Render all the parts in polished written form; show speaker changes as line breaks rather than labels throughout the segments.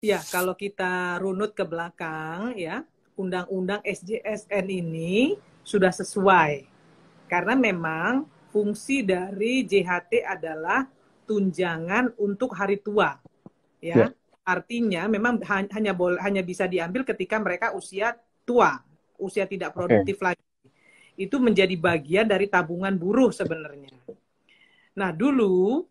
Ya, kalau kita runut ke belakang ya, Undang-Undang SJSN ini sudah sesuai. Karena memang fungsi dari JHT adalah tunjangan untuk hari tua.
Ya,
Ya, artinya memang hanya bisa diambil ketika mereka usia tua, usia tidak
oke.
produktif lagi. Itu menjadi bagian dari tabungan buruh sebenarnya. Nah, dulu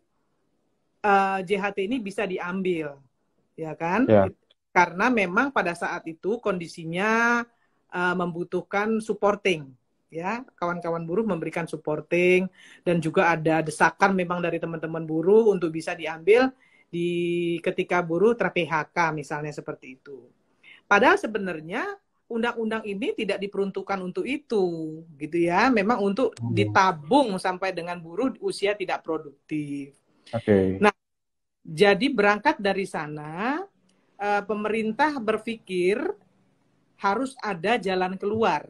JHT ini bisa diambil, ya kan?
Ya,
Karena memang pada saat itu kondisinya membutuhkan supporting, ya, kawan-kawan buruh memberikan supporting dan juga ada desakan memang dari teman-teman buruh untuk bisa diambil ketika buruh ter-PHK misalnya seperti itu. Padahal sebenarnya undang-undang ini tidak diperuntukkan untuk itu, gitu ya. Memang untuk
hmm,
ditabung sampai dengan buruh usia tidak produktif.
oke.
Nah, jadi berangkat dari sana, pemerintah berpikir harus ada jalan keluar,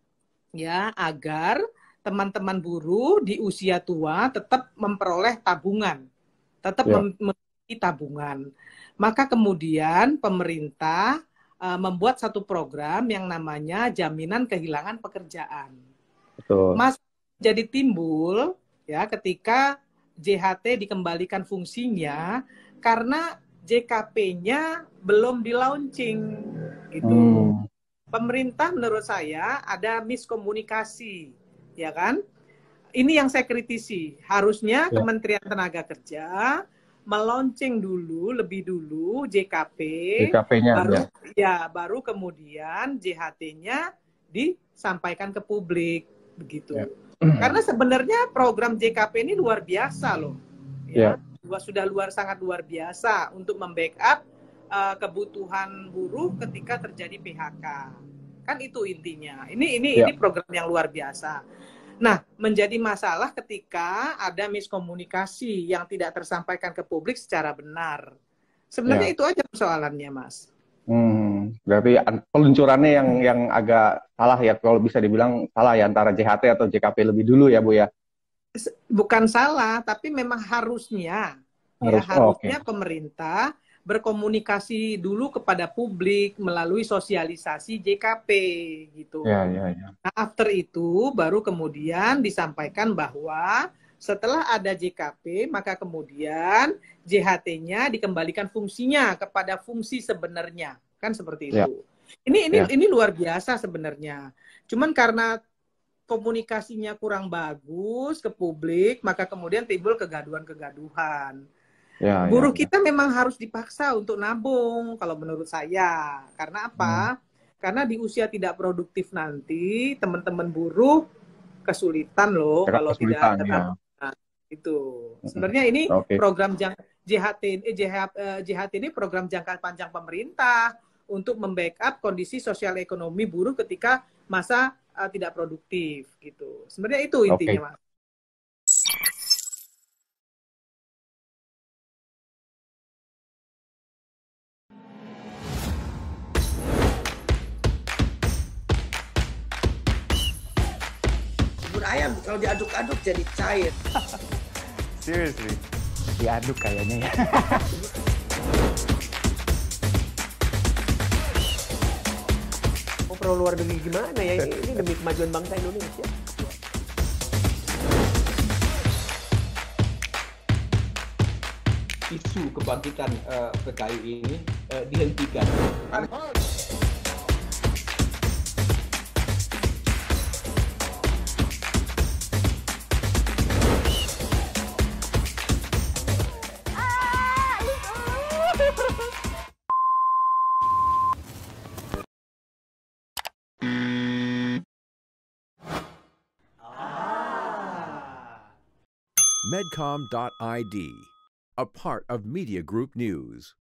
ya, agar teman-teman buruh di usia tua tetap memperoleh tabungan, tetap
Ya,
memiliki tabungan. Maka kemudian pemerintah membuat satu program yang namanya jaminan kehilangan pekerjaan.
betul.
Mas jadi timbul ya ketika JHT dikembalikan fungsinya karena JKP-nya belum di launching gitu.
Hmm,
Pemerintah menurut saya ada miskomunikasi, ya kan? Ini yang saya kritisi. Harusnya
ya,
Kementerian Tenaga Kerja meluncing dulu lebih dulu JKP,
DKP-nya ya.
baru kemudian JHT-nya disampaikan ke publik
Ya.
begitu. Karena sebenarnya program JKP ini luar biasa loh,
Ya,
ya, sudah sangat luar biasa untuk membackup kebutuhan buruh ketika terjadi PHK. Kan itu intinya. Ini
ya,
program yang luar biasa. Nah, menjadi masalah ketika ada miskomunikasi yang tidak tersampaikan ke publik secara benar. Sebenarnya
ya.
itu aja persoalannya, Mas.
Berarti peluncurannya yang agak salah ya, kalau bisa dibilang salah ya antara JHT atau JKP lebih dulu ya, Bu ya.
Bukan salah, tapi memang harusnya, ya,
Harus, oh, oke.
harusnya pemerintah berkomunikasi dulu kepada publik melalui sosialisasi JKP
Ya,
gitu.
ya, ya.
Nah, after itu baru kemudian disampaikan bahwa setelah ada JKP, maka kemudian JHT-nya dikembalikan fungsinya kepada fungsi sebenarnya. Kan seperti
Ya,
itu. Ini ini
ya.
ini luar biasa sebenarnya. Cuman karena komunikasinya kurang bagus ke publik, maka kemudian timbul kegaduhan-kegaduhan.
Ya, ya,
Buruh
ya.
kita memang harus dipaksa untuk nabung, kalau menurut saya. Karena
Hmm,
apa? Karena di usia tidak produktif nanti, teman-teman buruh kesulitan loh
Agak
kalau tidak
kesulitan
ada
ya.
tabungan. Itu.
Mm-mm.
Sebenarnya ini
Oke.
program JHT ini program jangka panjang pemerintah untuk membackup kondisi sosial ekonomi buruh ketika masa tidak produktif gitu. Sebenarnya itu
Oke.
intinya, Mas.
Bubur ayam kalau diaduk-aduk jadi cair.
Seriously.
Diaduk kayaknya ya.
Mau perlu luar negeri gimana ya? Ini demi kemajuan bangsa Indonesia.
Isu kebangkitan PKI ini dihentikan.
Medcom.id, a part of Media Group News.